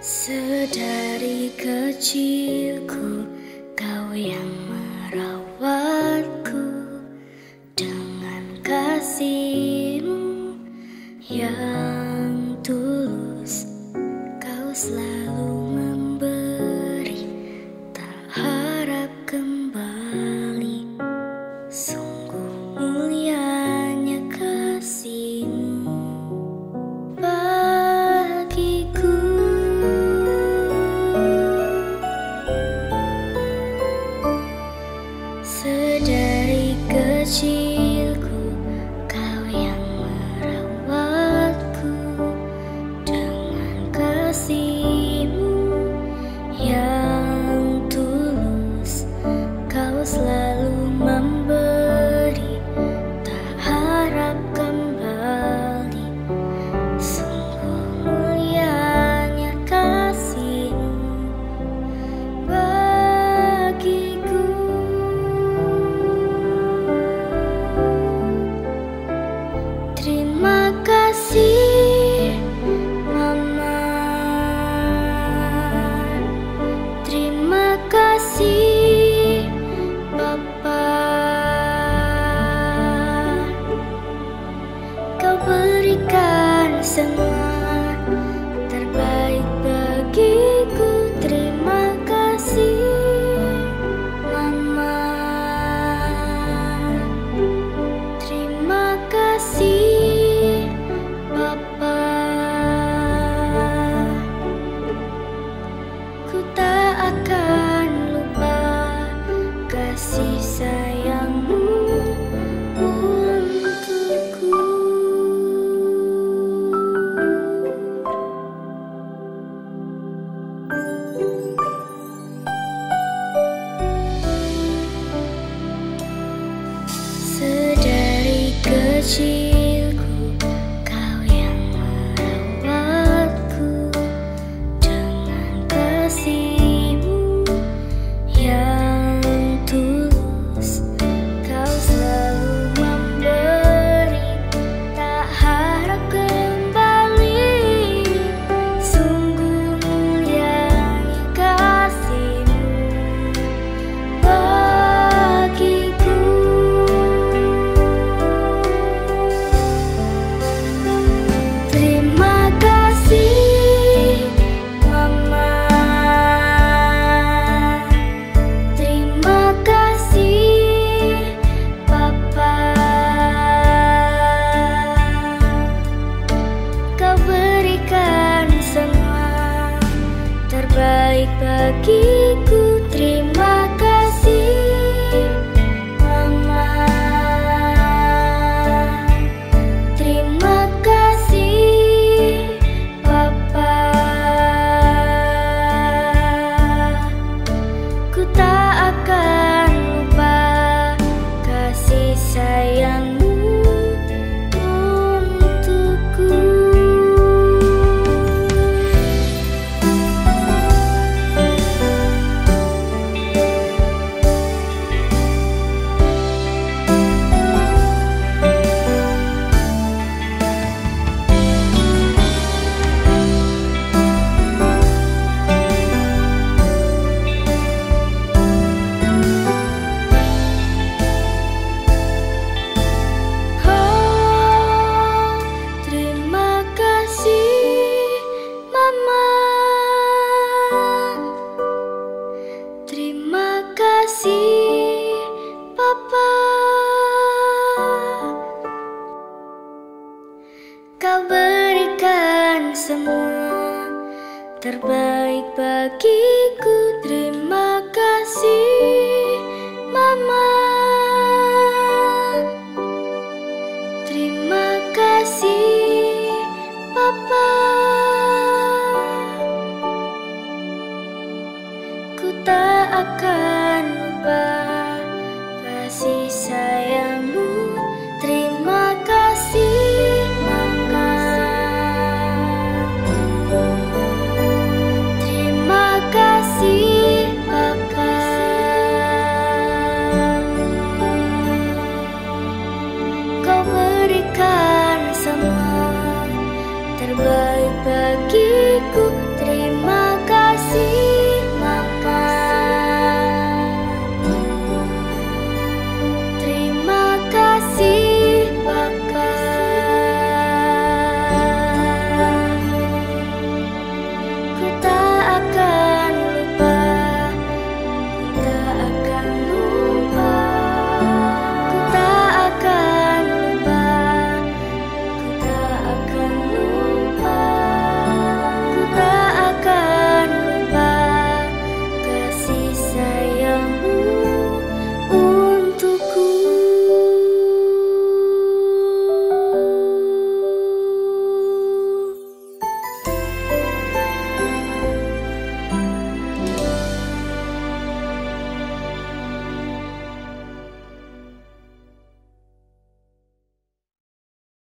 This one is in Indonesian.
Sedari kecilku, kau yang merawatku dengan kasih-Mu yang tulus. Kau selalu memberi, tak harap kembali. Sungguh mulianya kasih-Mu bagiku. Sedari kecilku, kau yang merawatku dengan kasih-Mu yang tulus. Kau selalu memberi, tak harap kembali. Sungguh mulianya kasih-Mu bagiku. Terima kasih Mama, terima kasih Papa. Kau berikan semua terbaik bagiku. Terima kasih Mama, terima kasih Papa. Ku tak akan lupa kasih sayang-Mu untukku. Sedari kecilku, kau yang merawatku dengan kasih-Mu yang tulus. Kau selalu memberi, tak harap kembali. Sungguh mulianya kasih-Mu bagiku. Terima kasih Mama, terima kasih Papa. Kau berikan semua terbaik bagiku. Terima kasih Mama, terima kasih Papa. Ku tak akan lupa kasih sayang-Mu untukku. Oh, terima kasih Mama, terima kasih Papa. Kau berikan semua terbaik bagiku. Terima kasih Mama, terima kasih Papa. Ku tak akan lupa kasih sayang-Mu. Terima kasih Mama, terima kasih Papa. Kau berikan semua terbaik bagiku.